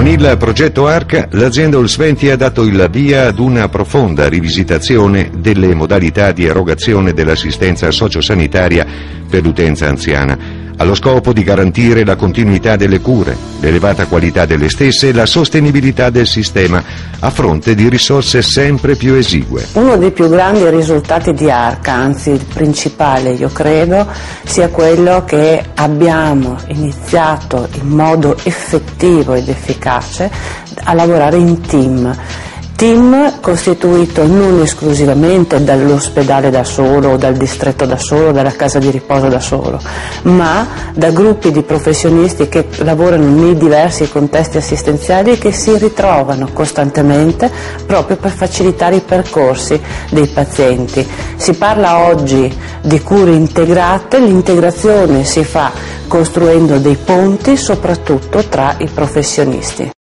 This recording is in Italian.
Con il progetto ARC, l'azienda Olsventi ha dato il via ad una profonda rivisitazione delle modalità di erogazione dell'assistenza sociosanitaria per l'utenza anziana, allo scopo di garantire la continuità delle cure, l'elevata qualità delle stesse e la sostenibilità del sistema a fronte di risorse sempre più esigue. Uno dei più grandi risultati di ARC, anzi il principale io credo, sia quello che abbiamo iniziato in modo effettivo ed efficace a lavorare in team costituito non esclusivamente dall'ospedale da solo, o dal distretto da solo, dalla casa di riposo da solo, ma da gruppi di professionisti che lavorano nei diversi contesti assistenziali e che si ritrovano costantemente proprio per facilitare i percorsi dei pazienti. Si parla oggi di cure integrate, l'integrazione si fa costruendo dei ponti soprattutto tra i professionisti.